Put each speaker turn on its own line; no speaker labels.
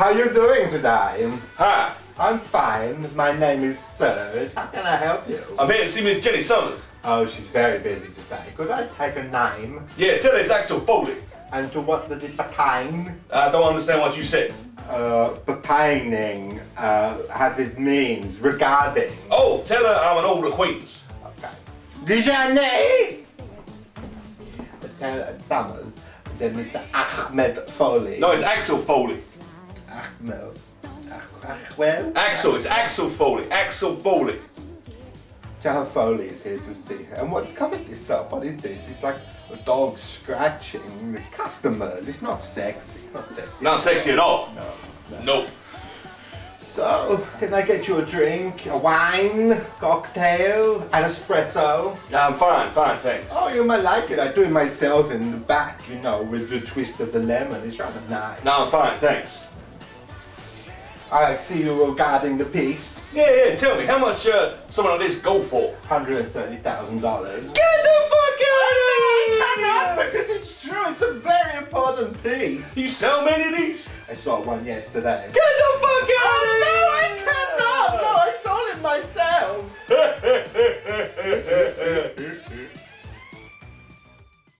How you doing today?
Hi.
I'm fine. My name is Serge. How can I help you?
I'm here to see Miss Jenny Summers.
Oh, she's very busy today. Could I take her name?
Yeah, tell her it's Axel Foley.
And to what does it pertain?
I don't understand what you said.
Pertaining, as it means, regarding.
Oh, tell her I'm an old acquaintance.
Okay. Dijane! Tell her Summers that Mr. Ahmed Foley.
No, it's Axel Foley.
Ahmed. Well?
Axel, it's Axel Foley. Axel Foley.
Tell her Foley is here to see her. And what covered this up? What is this? It's like a dog scratching the customers. It's not sexy. It's not sexy.
Not sexy at all.
No.
Nope.
So, can I get you a drink? A wine? Cocktail? An espresso?
I'm fine, thanks.
Oh, you might like it. I do it myself in the back, you know, with the twist of the lemon. It's rather nice.
No, I'm fine, thanks.
I see you regarding the piece.
Yeah, tell me, how much someone like this go for?
$130,000.
Get the fuck out of here!
I cannot, because it's true. It's a very important piece.
You sell many of these?
I saw one yesterday.
Get the fuck out of here!